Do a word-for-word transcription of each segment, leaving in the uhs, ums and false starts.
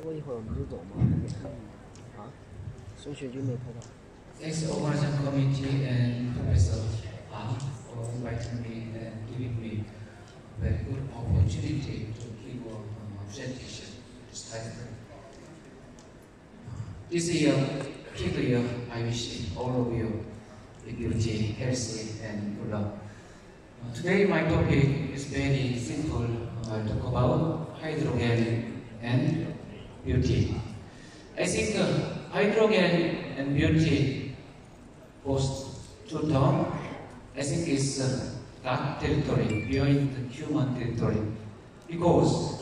过一会儿我们就走嘛，没看啊，升学就没拍到。 Thanks to organizing committee and Professor Ah for inviting me and giving me a very good opportunity to give a uh, presentation this time. This year, particular year, I wish all of you be beauty, healthy, and good luck. Uh, today, my topic is very simple. Uh, I talk about hydrogen and beauty. I think uh, hydrogen and beauty, both two terms, I think is uh, dark territory, beyond the human territory, because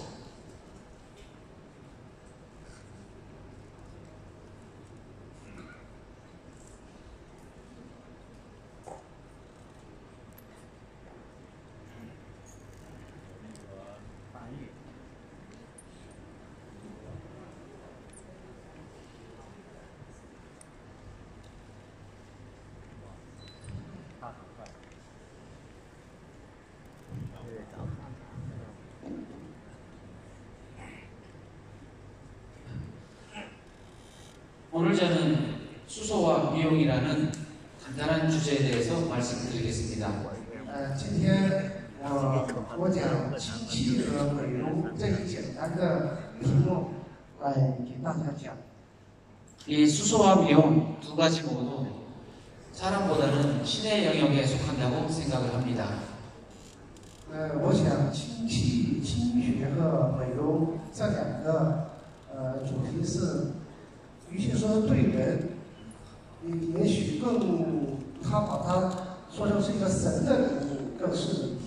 오늘 저는 수소와 미용이라는 간단한 주제에 대해서 말씀드리겠습니다. 呃，今天我我讲氢气和美容这一简单的题目来给大家讲。 이 수소와 미용 두 가지 모두 사람보다는 신의 영역에 속한다고 생각을 합니다. 呃，我想氢气、氢学和美容这两个呃主题是，与其说对人，也也许更他把它说成是一个神的领域，更是。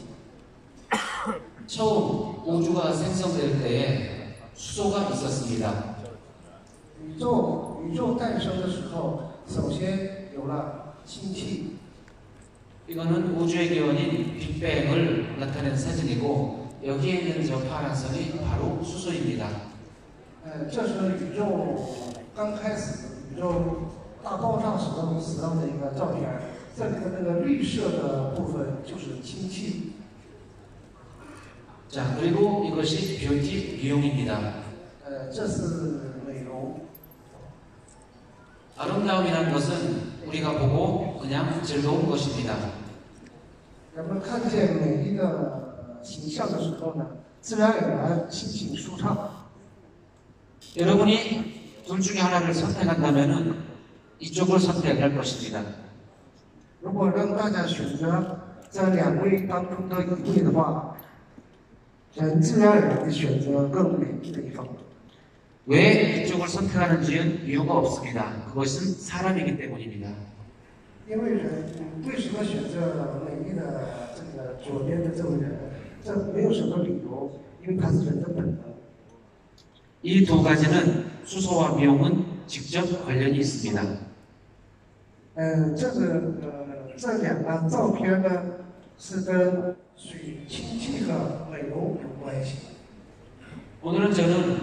처음 우주가 생성될 때에 수소가 있었습니다. 宇宙宇宙诞生的时候，首先有了氢气。 이거는 우주의 기원인 빅뱅을 나타낸 사진이고 여기에 있는 저 파란 선이 바로 수소입니다. 呃，这是宇宙刚开始宇宙大爆炸时候时候的一个照片，这里的那个绿色的部分就是氢气。 자, 그리고 이것이 뷰티 미용입니다. 呃，这是美容。 아름다움이란 것은 우리가 보고 그냥 즐거운 것입니다. 人们看见美丽的形象的时候呢，自然而然心情舒畅。 여러분이 둘 중에 하나를 선택한다면 이쪽을 선택할 것입니다. 如果让大家选择这两位当中的一位的话，人自然而然的选择更美丽的一方。 왜 이쪽을 선택하는지는 이유가 없습니다. 그것은 사람이기 때문입니다. 因为人为什么选择美丽的这个左边的这位人？这没有什么理由，因为他是人的本能。 이 두 가지는 수소와 미용은 직접 관련이 있습니다. 嗯，这个呃这两张照片呢，是跟水氢气和美容有关系。 오늘은 저는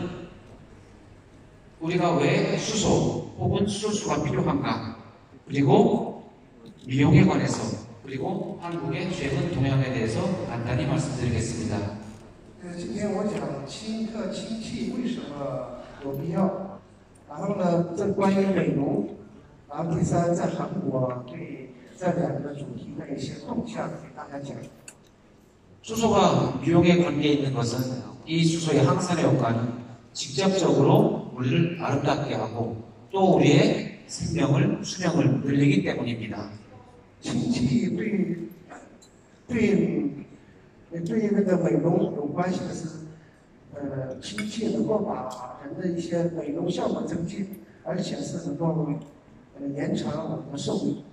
우리가 왜 수소 혹은 수소수가 필요한가, 그리고 미용에 관해서, 그리고 한국의 최근 동향에 대해서 간단히 말씀드리겠습니다. 呃，今天我讲氢和氢气为什么有必要，然后呢，这关于美容，然后第三，在韩国对这两个主题的一些动向给大家讲。 수소가 미용에 관계 있는 것은 이 수소의 항산화 효과는 직접적으로 우리를 아름답게 하고 또 우리의 생명을 수명을 늘리기 때문입니다. 氢气对对对那个美容有关系的是，呃，氢气能够把人的一些美容效果增进，而且是能够呃延长我们的寿命。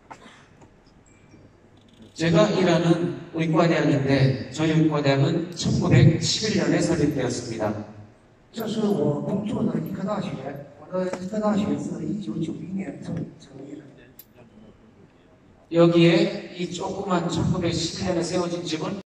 제가 일하는 의과대학인데 저희 의과대학은 천구백십일 년에 설립되었습니다. 这是我工作的医科大学，我的医科大学是一九九一年成成立的。 여기에 이 조그만 천구백십일 년에 세워진 집은